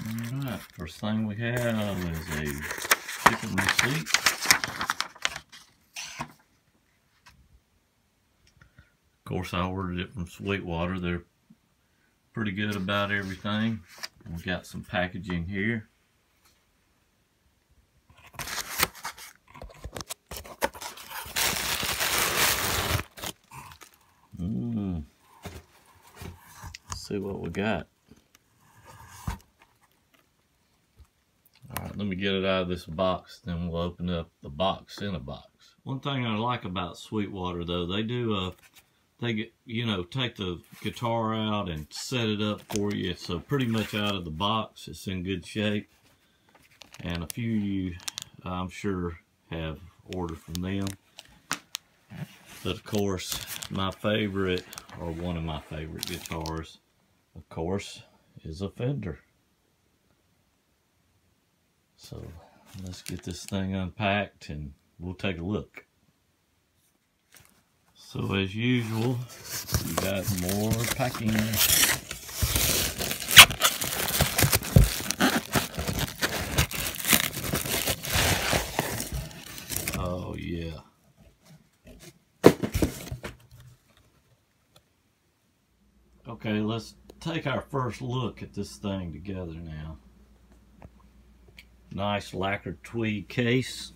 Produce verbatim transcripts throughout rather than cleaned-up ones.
Alright, first thing we have is a shipping receipt. Of course, I ordered it from Sweetwater. They're pretty good about everything. We got some packaging here. Mmm. Let's see what we got. Alright, let me get it out of this box, then we'll open up the box in a box. One thing I like about Sweetwater though, they do a, they get, you know, take the guitar out and set it up for you. So pretty much out of the box, it's in good shape. And a few of you, I'm sure, have ordered from them. But of course, my favorite, or one of my favorite guitars, of course, is a Fender. So let's get this thing unpacked and we'll take a look. So as usual, we got more packing. Oh yeah. Okay, let's take our first look at this thing together now. Nice lacquered tweed case.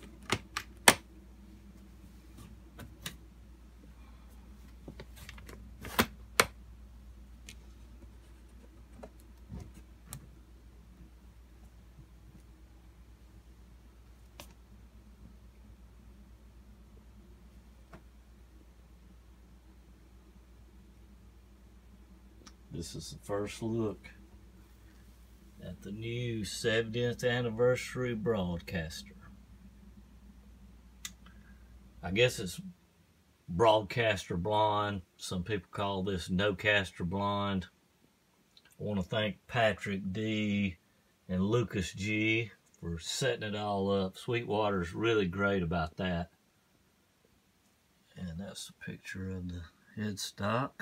This is the first look at the new seventieth anniversary broadcaster. I guess it's broadcaster blonde. Some people call this Nocaster blonde. I want to thank Patrick D and Lucas G for setting it all up. Sweetwater's really great about that. And that's a picture of the headstock.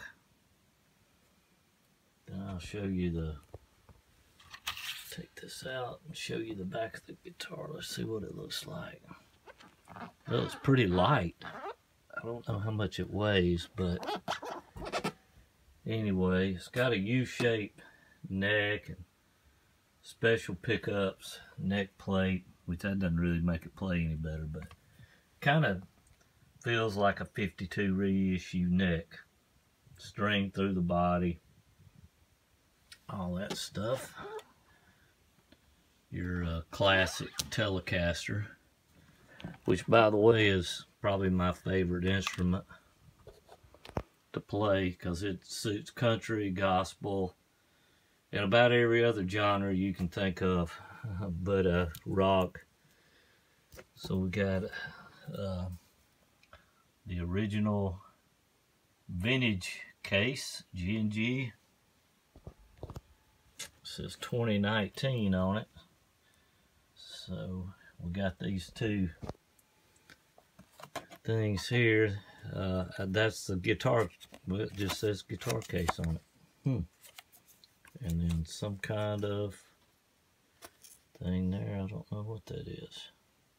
Then I'll show you the, take this out and show you the back of the guitar. Let's see what it looks like. Well, it's pretty light. I don't know how much it weighs, but anyway, it's got a U-shaped neck and special pickups, neck plate, which that doesn't really make it play any better, but kind of feels like a fifty-two reissue neck. String through the body. All that stuff. Your uh, classic Telecaster, which by the way is probably my favorite instrument to play because it suits country, gospel, and about every other genre you can think of, but uh, rock. So we got uh, the original vintage case, G and G. Says twenty nineteen on it. So we got these two things here. Uh, that's the guitar. Well, it just says guitar case on it. Hmm. And then some kind of thing there. I don't know what that is.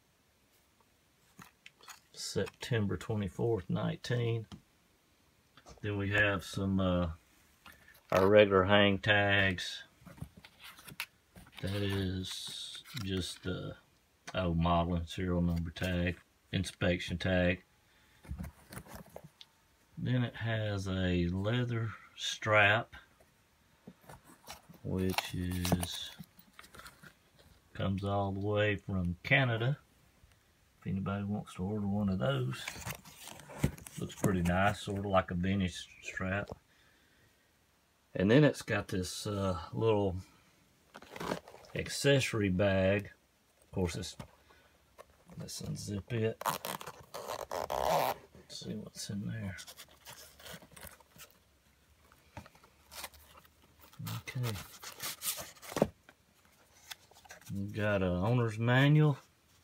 September twenty-fourth, nineteen. Then we have some uh, our regular hang tags. That is just the oh, modeling serial number tag, inspection tag. Then it has a leather strap, which is comes all the way from Canada. If anybody wants to order one of those, looks pretty nice, sort of like a vintage strap. And then it's got this uh, little accessory bag. Of course, it's, let's unzip it. Let's see what's in there. Okay. We've got an owner's manual.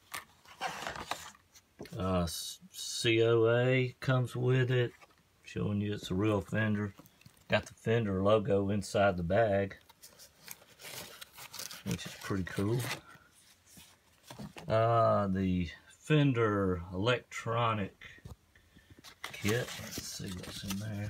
Uh, C O A comes with it, showing you it's a real Fender. Got the Fender logo inside the bag. which is pretty cool. Uh, the Fender electronic kit. Let's see what's in there.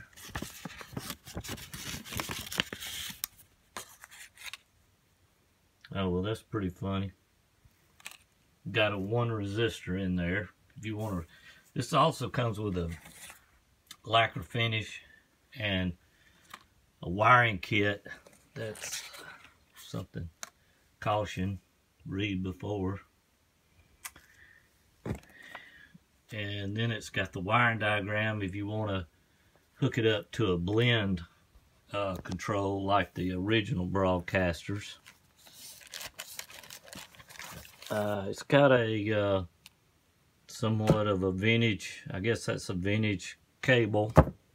Oh, well, that's pretty funny. Got a one resistor in there. If you want to, this also comes with a lacquer finish and a wiring kit. That's something. Caution, read before. And then it's got the wiring diagram if you want to hook it up to a blend uh, control like the original broadcasters. Uh, it's got a uh, somewhat of a vintage, I guess that's a vintage cable,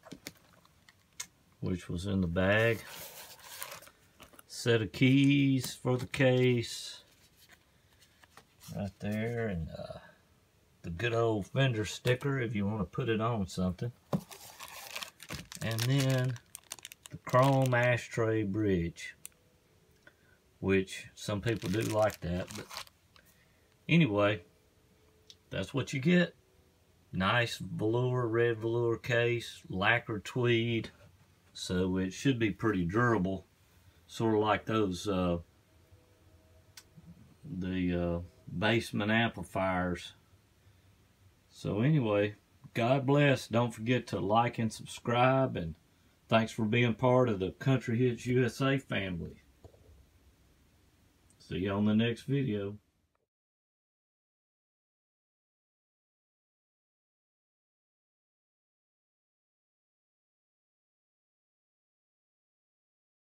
which was in the bag. Set of keys for the case right there, and uh, the good old Fender sticker if you want to put it on something. And then the chrome ashtray bridge, which some people do like that, but anyway, that's what you get. Nice velour, red velour case, lacquer tweed, so it should be pretty durable, sort of like those uh, the uh, basement amplifiers. So anyway, God bless. Don't forget to like and subscribe, and thanks for being part of the Country Hits U S A family. See you on the next video.